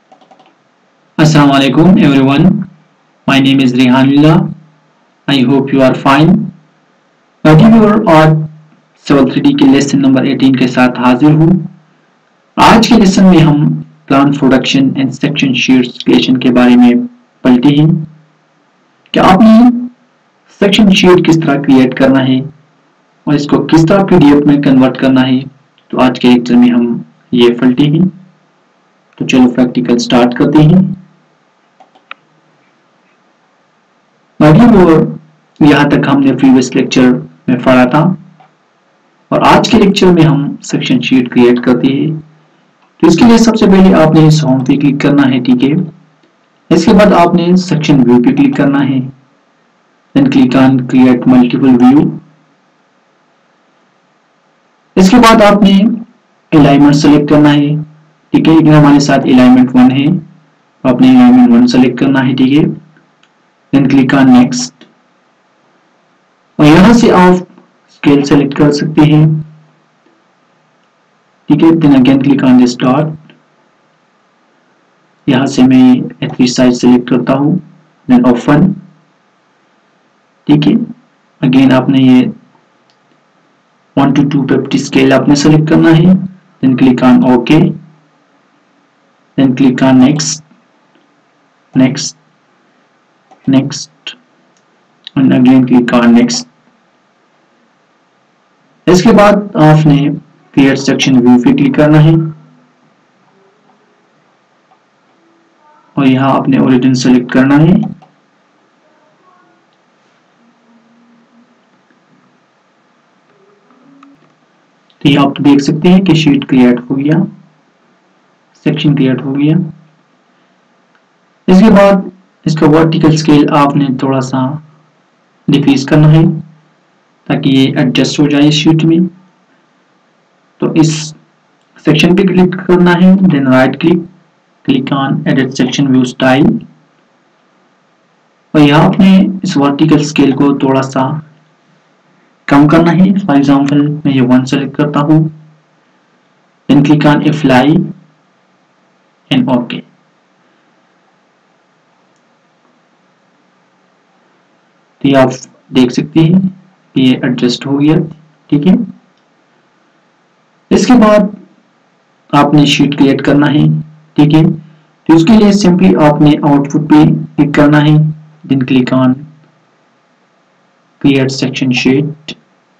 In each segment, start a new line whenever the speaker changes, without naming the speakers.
Assalamu alaikum everyone. My name is Rehanullah. I hope you are fine. मैं आज Civil 3D के lesson number 18 के साथ हाजिर हूँ। आज के लेसन में हम plan production and section sheets creation के बारे में पढ़ते हैं कि आपने सेक्शन शीट किस तरह क्रिएट करना है और इसको किस तरह पीडीएफ में कन्वर्ट करना है। तो आज के लेक्चर में हम ये पढ़ते हैं। तो चलो प्रैक्टिकल स्टार्ट करते हैं। यहाँ तक हमने प्रीवियस लेक्चर में पढ़ा था और आज के लेक्चर में हम सेक्शन शीट क्रिएट करते हैं। तो इसके लिए सबसे पहले आपने इस होम पे क्लिक करना है, ठीक है। इसके बाद आपने सेक्शन व्यू पे क्लिक करना है, then click on create multiple view. इसके बाद आपने अलाइनमेंट सेलेक्ट करना है, ठीक है। लेकिन हमारे साथ अलाइनमेंट 1 है, तो आपने अलाइनमेंट 1 सेलेक्ट करना है, ठीक है। देन क्लिक ऑन नेक्स्ट और यहां से आप स्केल सेलेक्ट कर सकते हैं, ठीक है। Then again click on this dot. यहां से मैं A3 साइज सेलेक्ट करता हूं, देन ओपन, ठीक है। अगेन आपने ये 1 to 250 स्केल आपने सेलेक्ट करना है, then click on okay, then click on next, next, next and again click on next. इसके बाद आपने क्रिएट सेक्शन व्यू पे क्लिक करना है और यहां आपने ओरिजिन सेलेक्ट करना है। तो ये आप देख सकते हैं कि शीट क्रिएट हो गया, सेक्शन क्रिएट हो गया। इसके बाद इसका वर्टिकल स्केल आपने थोड़ा सा डिक्रीज करना है ताकि ये एडजस्ट हो जाए शीट में। तो इस सेक्शन पे क्लिक करना है, then right click, click on edit section view style और यहाँ आपने इस वर्टिकल स्केल को थोड़ा सा कम करना है। फॉर एग्जांपल मैं ये 1 सेलेक्ट करता हूँ, then click on apply and okay. तो ये आप देख सकते हैं कि ये एडजस्ट हो गया, ठीक है। इसके बाद आपने शीट क्रिएट करना है, ठीक है। तो उसके लिए सिंपली आपने आउटपुट पे क्लिक करना है, then click on create section sheet.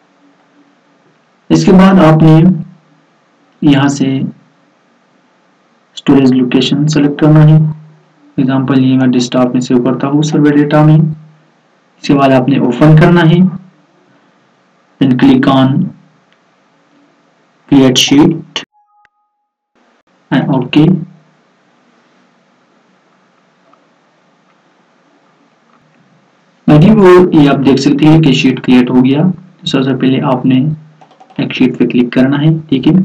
इसके बाद आपने यहां से स्टोरेज लोकेशन सेलेक्ट करना है। एग्जांपल ये मैं डेस्कटॉप में सेव करता हूँ सर्वे डेटा में। इसके बाद आपने ओपन करना है, then click on create sheet and okay. ये आप देख सकते हैं कि शीट क्रिएट हो गया। तो सबसे पहले आपने एक शीट पे क्लिक करना है, ठीक है।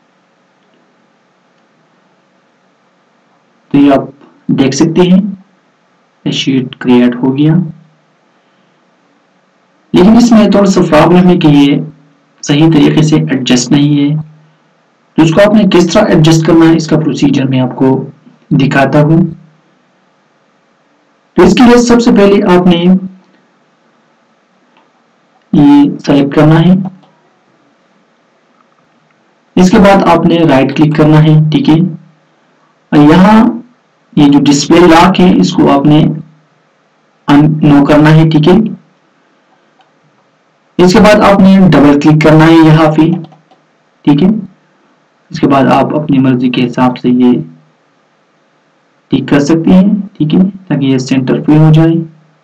तो ये आप देख सकते हैं शीट क्रिएट हो गया, लेकिन इसमें थोड़ा सा प्रॉब्लम है कि ये सही तरीके से एडजस्ट नहीं है। तो इसको आपने किस तरह एडजस्ट करना है, इसका प्रोसीजर मैं आपको दिखाता हूं। तो इसके लिए सबसे पहले आपने ये सेलेक्ट करना है, इसके बाद आपने राइट क्लिक करना है, ठीक है। और यहाँ ये जो डिस्प्ले लॉक है इसको आपने नो करना है, ठीक है। इसके बाद आपने डबल क्लिक करना है यहाँ पे, ठीक है। इसके बाद आप अपनी मर्जी के हिसाब से ये ठीक कर सकते हैं, ठीक है, ताकि ये सेंटर पे हो जाए।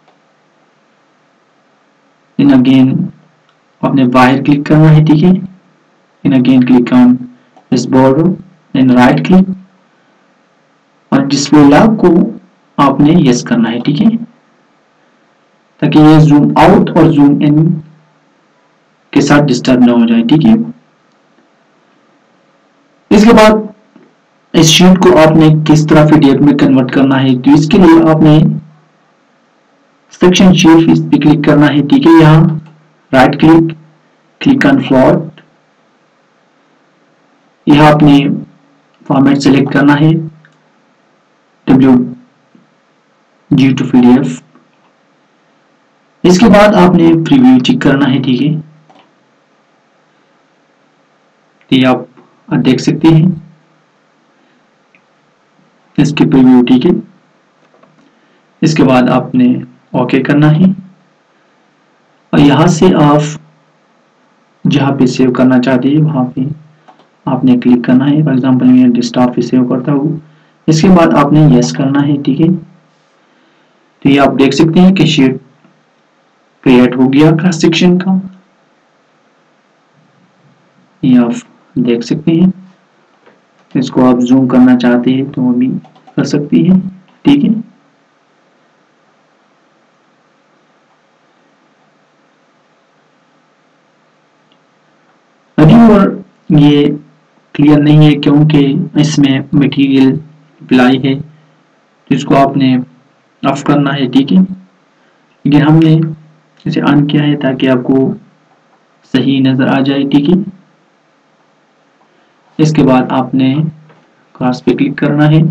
देन अगेन आपने बाहर क्लिक करना है, ठीक है। Then again click on this border, then right click और डिस्प्ले लॉक को आपने यस करना है, ठीक है, ताकि ये जूम आउट और जूम इन के साथ डिस्टर्ब ना हो जाए, ठीक है। इसके बाद इस शीट को आपने किस तरह पीडीएफ में कन्वर्ट करना है, तो इसके लिए आपने सेक्शन शीट पे क्लिक करना है, ठीक है। यहाँ right click, click on plot. यहाँ आपने फॉर्मेट सेलेक्ट करना है, WG to PDF। इसके बाद आपने प्रीव्यू चेक करना है, ठीक है। ये आप देख सकते हैं इसकी प्रीव्यू, ठीक है। इसके बाद आपने ओके करना है और यहाँ से आप जहाँ पे सेव करना चाहते हैं वहाँ पे आपने क्लिक करना है। फॉर एग्जांपल मैं डेस्कटॉप पे सेव करता हूँ। इसके बाद आपने यस करना है, ठीक है। तो ये आप देख सकते हैं कि शीट क्रिएट हो गया क्रॉस सेक्शन का, ये आप देख सकते हैं। इसको आप जूम करना चाहते हैं तो वो भी कर सकती है, ठीक है। अभी और ये क्लियर नहीं है क्योंकि इसमें मटेरियल अप्लाई है, तो इसको आपने ऑफ करना है, ठीक है। लेकिन हमने इसे ऑन किया है ताकि आपको सही नजर आ जाए, ठीक है। इसके बाद आपने क्लास पे क्लिक करना है।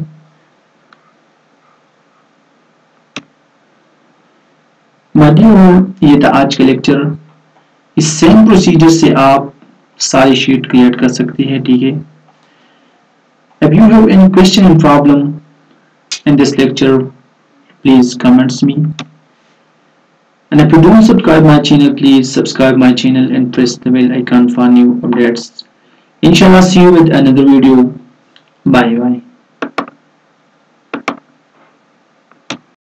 ये था आज का लेक्चर। इस सेम प्रोसीजर से आप सारी शीट क्रिएट कर सकते हैं, ठीक है। If you have any question and problem in this lecture, please comments me. And if you don't subscribe my channel, please subscribe my channel and press the bell icon for new updates. Inshallah, see you with another video. Bye bye.